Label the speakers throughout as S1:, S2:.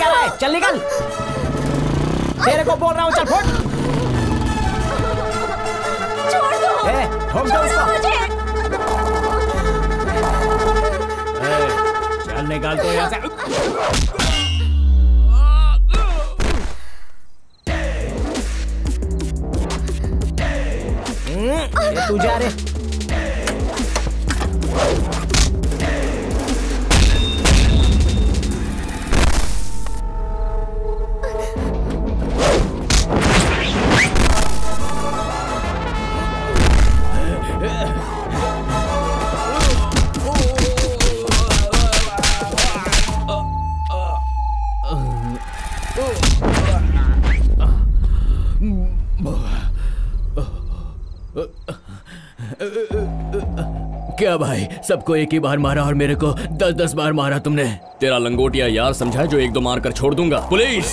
S1: जा रहा है? चल निकल, तेरे को बोल रहा हूँ, चल फुट।
S2: छोड़ दो,
S1: ठोक दो उसको। चल निकाल तो यहाँ से। ये तू जा रे।
S3: क्या भाई, सबको एक ही बार मारा और मेरे को 10-10 बार मारा तुमने?
S4: तेरा लंगोटिया यार समझा जो एक दो मार कर छोड़ दूंगा। पुलिस!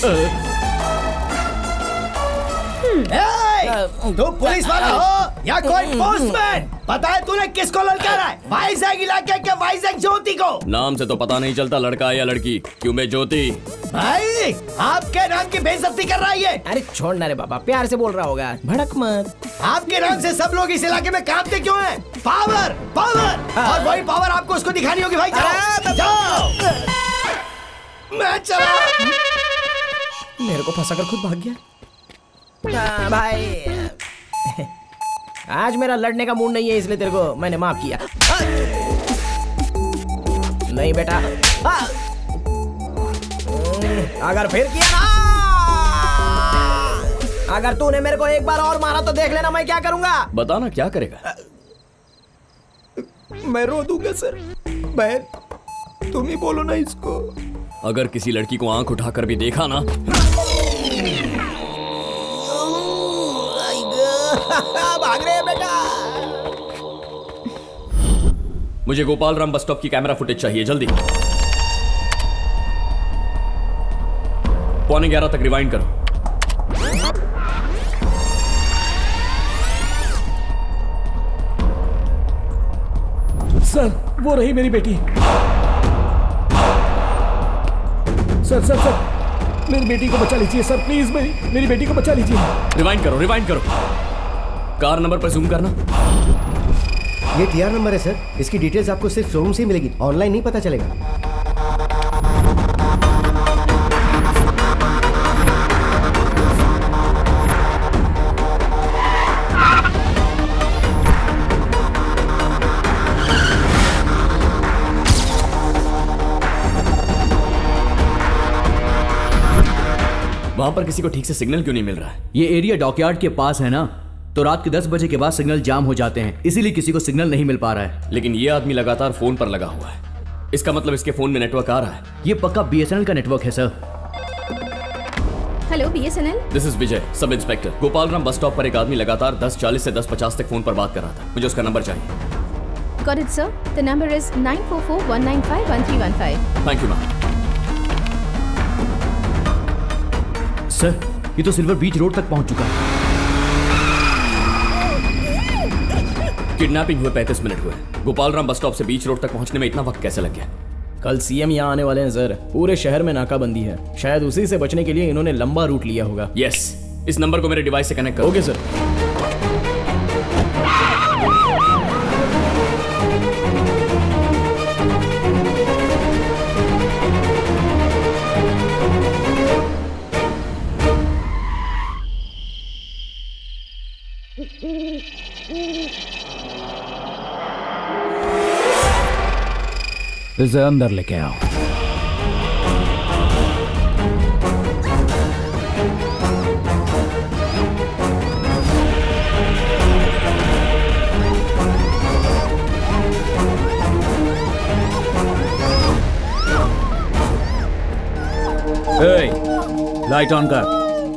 S5: तू पुलिस वाला हो या कोई पोस्टमैन? पता है तूने किसको ललकारा है? वाइजैग इलाके के वाइजैग ज्योति को।
S4: नाम से तो पता नहीं चलता लड़का है या लड़की। क्यों मैं ज्योति?
S5: भाई आपके नाम की बेइज्जती कर रहा है ये।
S1: अरे छोड़ ना रे बाबा, प्यार से बोल रहा होगा, भड़क मत।
S5: आपके नाम से सब लोग इस इलाके में कांपते क्यों हैं? पावर पावर, और वही पावर आपको उसको दिखानी होगी भाई। जाओ जाओ। मैं चला।
S1: मेरे को फंसा कर खुद भाग गया। भाई आज मेरा लड़ने का मूड नहीं है, इसलिए तेरे को मैंने माफ किया। नहीं बेटा, अगर फिर किया ना, अगर तूने मेरे को एक बार और मारा तो देख लेना मैं क्या करूंगा।
S4: बताना क्या करेगा?
S1: मैं रो दूंगा सर। बहन तुम ही बोलो ना इसको।
S4: अगर किसी लड़की को आंख उठाकर भी देखा ना
S1: भाग रहे बेटा।
S4: मुझे गोपालराम बस स्टॉप की कैमरा फुटेज चाहिए, जल्दी। 11:15 तक रिवाइंड करो।
S3: सर वो रही मेरी बेटी। सर मेरी बेटी को बचा लीजिए सर, प्लीज मेरी बेटी को बचा लीजिए।
S4: रिवाइंड करो। कार नंबर पर जूम करना।
S5: ये TR नंबर है सर, इसकी डिटेल्स आपको सिर्फ शोरूम से ही मिलेगी, ऑनलाइन नहीं पता चलेगा।
S4: वहां पर किसी को ठीक से सिग्नल क्यों नहीं मिल रहा है?
S3: ये एरिया डॉकयार्ड के पास है ना, तो रात के 10 बजे के बाद सिग्नल जाम हो जाते हैं, इसीलिए किसी को सिग्नल नहीं मिल पा रहा है।
S4: लेकिन ये आदमी लगातार फोन पर लगा हुआ है, इसका मतलब इसके फोन में नेटवर्क आ रहा है।
S3: ये पक्का BSNL का नेटवर्क है sir.
S2: Hello BSNL,
S4: this is Vijay, sub inspector. Gopalram bus stop पर एक आदमी लगातार 10:40 से 10:50 तक फोन पर बात कर रहा था, मुझे उसका नंबर चाहिए।
S2: Got it sir, the number is 9441951315।
S4: Thank you ma'am.
S3: Sir ये तो सिल्वर बीच रोड तक पहुंच चुका है।
S4: किडनैपिंग हुए 35 मिनट हुए। गोपालराम बस स्टॉप से बीच रोड तक पहुंचने में इतना वक्त कैसे लग गया?
S1: कल CM यहाँ आने वाले हैं सर, पूरे शहर में नाकाबंदी है, शायद उसी से बचने के लिए इन्होंने लंबा रूट लिया होगा।
S4: यस, इस नंबर को मेरे डिवाइस से कनेक्ट करो।
S1: Okay sir.
S3: इसे अंदर लेके आओ। लाइट ऑन कर।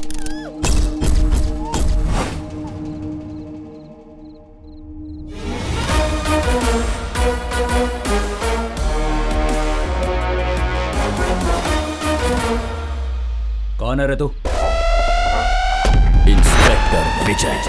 S3: कौन है रे तू?
S4: इंस्पेक्टर विजय।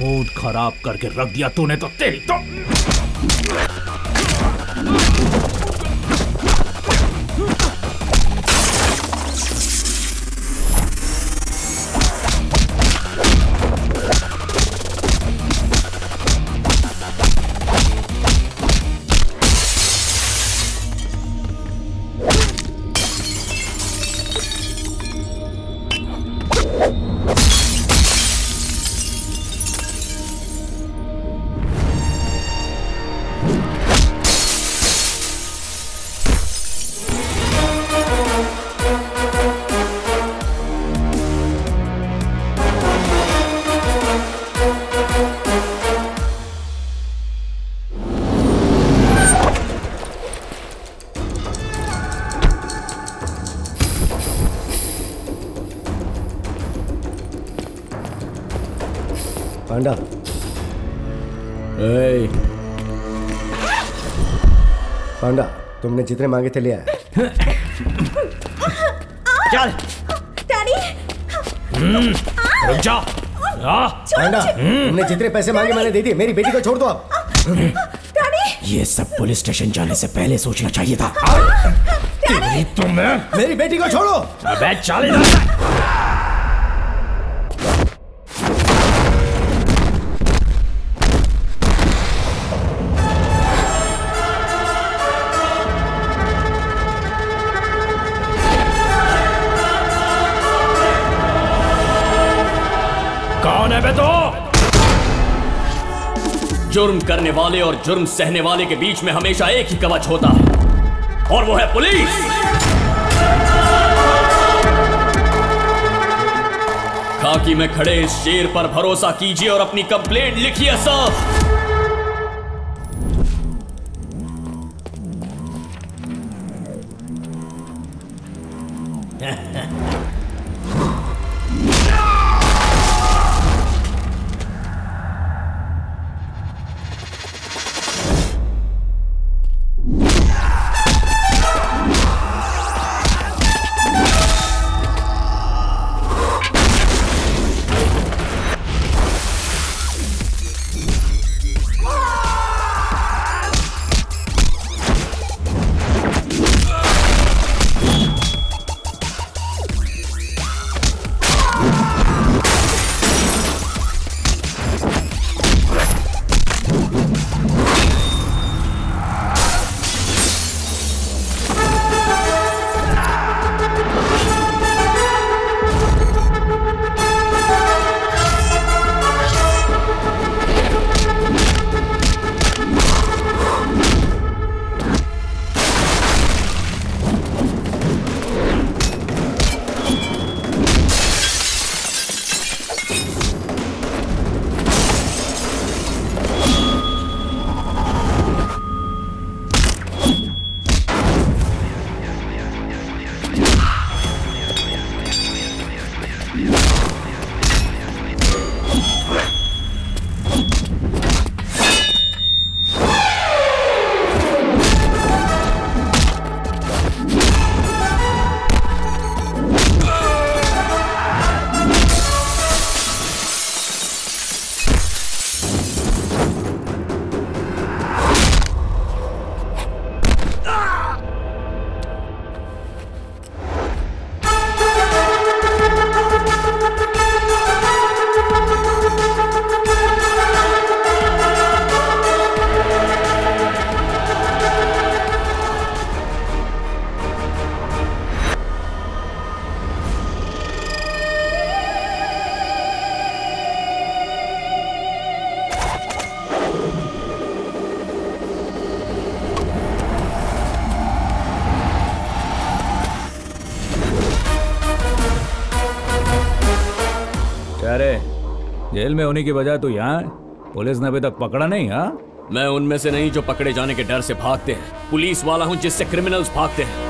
S6: मूड खराब करके रख दिया तूने तो तेरी तो।
S5: पांडा, पांडा, तुमने जितने मांगे थे ले आया।
S1: चल
S2: डैडी।
S6: रुक जा।
S5: पांडा, तुमने जितने पैसे मांगे मैंने दे दिए। मेरी बेटी को छोड़ दो आप।
S2: डैडी।
S1: ये सब पुलिस स्टेशन जाने से पहले सोचना चाहिए था।
S6: तेरी तो मैं।
S5: मेरी बेटी को छोड़ो।
S6: अबे चल इधर। कौन है बे तो?
S4: जुर्म करने वाले और जुर्म सहने वाले के बीच में हमेशा एक ही कवच होता है और वो है पुलिस। खाकी में खड़े इस शेर पर भरोसा कीजिए और अपनी कंप्लेंट लिखिए सर।
S6: अरे जेल में होने की बजाय तो यहाँ पुलिस ने अभी तक पकड़ा नहीं। हाँ,
S4: मैं उनमें से नहीं जो पकड़े जाने के डर से भागते हैं। पुलिस वाला हूं जिससे क्रिमिनल्स भागते हैं।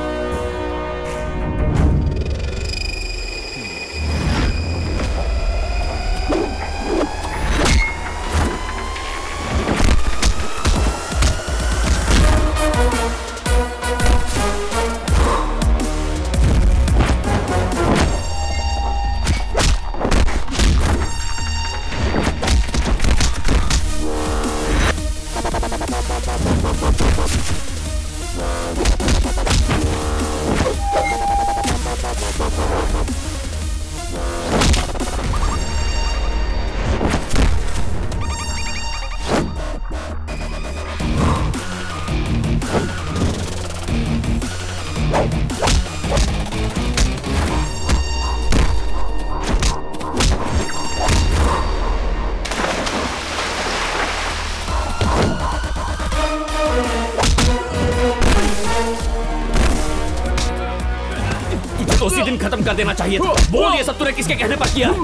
S4: खत्म कर देना चाहिए था। बोल ये सब तूने किसके कहने पर किया?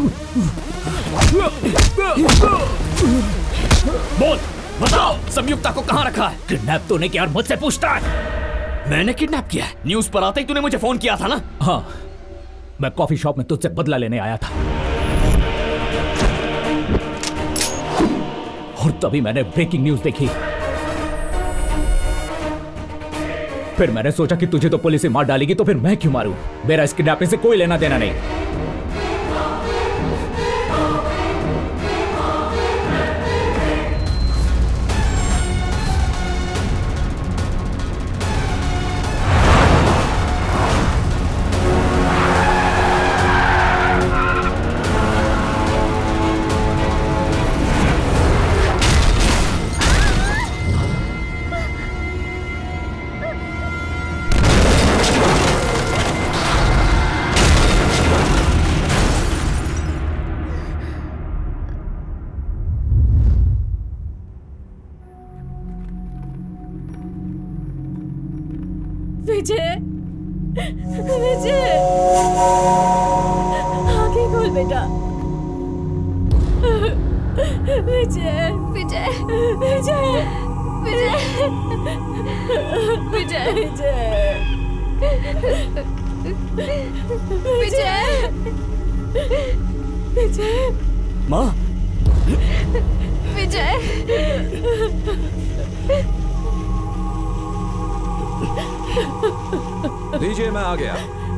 S4: बोल, बताओ संयुक्ता को कहां रखा है?
S6: किडनैप तूने किया और मुझसे पूछता है?
S4: मैंने किडनैप किया है? न्यूज पर आते ही तूने मुझे फोन किया था ना?
S6: हाँ, मैं कॉफी शॉप में तुझसे बदला लेने आया था और तभी मैंने ब्रेकिंग न्यूज देखी। फिर मैंने सोचा कि तुझे तो पुलिस ही मार डालेगी, तो फिर मैं क्यों मारूं? मेरा इस किडनैपिंग से कोई लेना देना नहीं।
S2: विजय, विजय, आंखें खोल बेटा। विजय, विजय, विजय, विजय, विजय, विजय, विजय, विजय,
S4: माँ,
S2: विजय,
S7: लीजिए, मैं आ गया।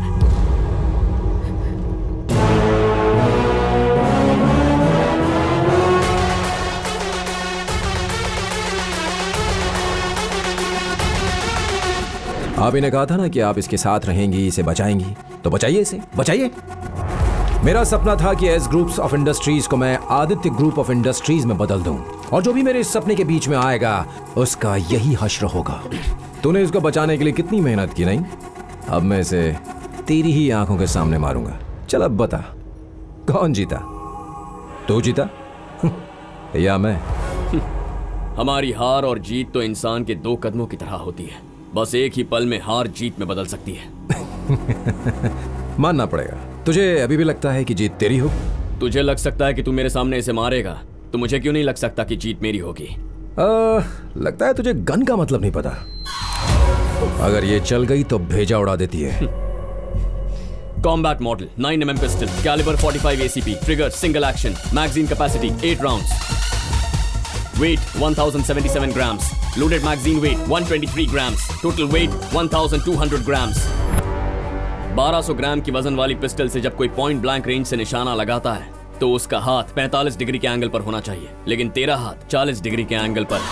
S7: आप इन्हें कहा था ना कि आप इसके साथ रहेंगी, इसे बचाएंगी, तो बचाइए इसे, बचाइए। मेरा सपना था कि एस ग्रुप्स ऑफ इंडस्ट्रीज को मैं आदित्य ग्रुप ऑफ इंडस्ट्रीज में बदल दूं, और जो भी मेरे इस सपने के बीच में आएगा उसका यही हश्र होगा। तूने इसको बचाने के लिए कितनी मेहनत की, नहीं? अब मैं इसे तेरी ही आंखों के सामने मारूंगा। चल अब बता, कौन जीता? तू जीता या मैं?
S4: हमारी हार और जीत तो इंसान के दो कदमों की तरह होती है। बस एक ही पल में हार जीत में बदल सकती है।
S7: मानना पड़ेगा। तुझे अभी भी लगता है कि जीत तेरी हो?
S4: तुझे लग सकता है कि तू मेरे सामने इसे मारेगा, तो मुझे क्यों नहीं लग सकता कि जीत मेरी होगी?
S7: लगता है तुझे गन का मतलब नहीं पता। अगर ये चल गई तो भेजा उड़ा देती है।
S4: Combat model 9mm pistol, calibre 45 ACP, trigger single action, magazine capacity 8 rounds, weight 1077 grams, loaded magazine weight 123 grams, total weight 1200 grams. 1200 gram की वजन वाली पिस्टल से जब कोई पॉइंट ब्लैंक रेंज से निशाना लगाता है तो उसका हाथ 45 डिग्री के एंगल पर होना चाहिए, लेकिन तेरा हाथ 40 डिग्री के एंगल पर।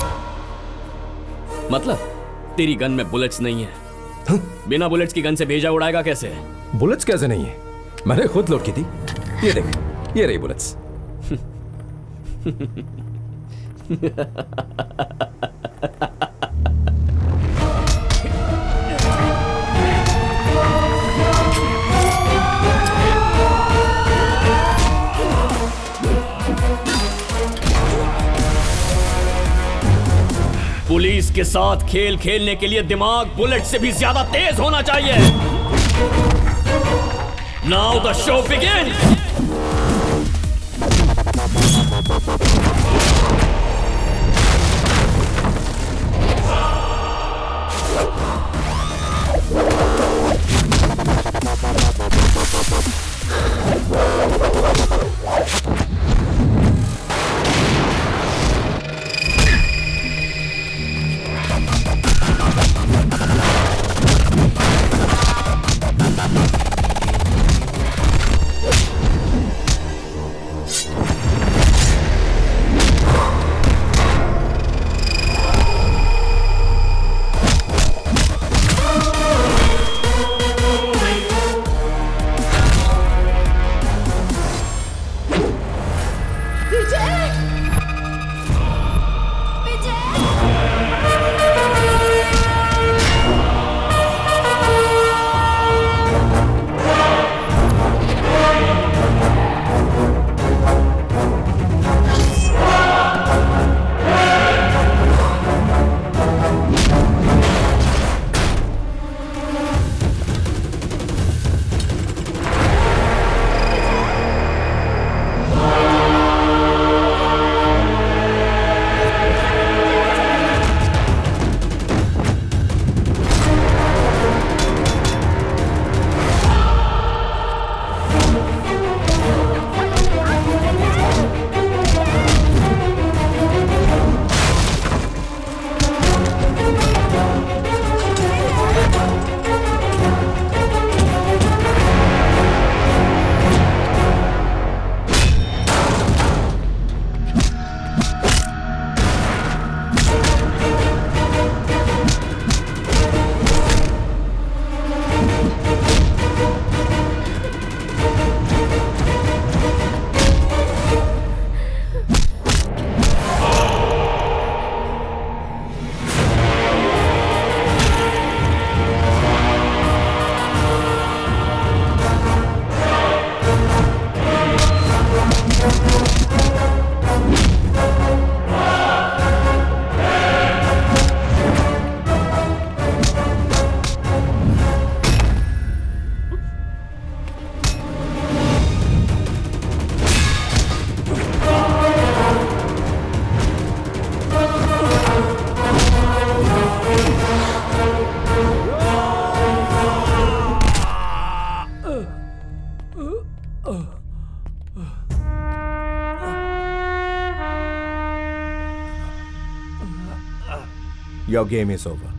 S4: मतलब तेरी गन में बुलेट्स नहीं है। बिना बुलेट्स की गन से भेजा उड़ाएगा कैसे?
S7: बुलेट्स कैसे नहीं है? मैंने खुद लोड की थी। ये देख, ये रही बुलेट्स।
S4: पुलिस के साथ खेल खेलने के लिए दिमाग बुलेट से भी ज्यादा तेज होना चाहिए। Now the show begin.
S5: Your game is over.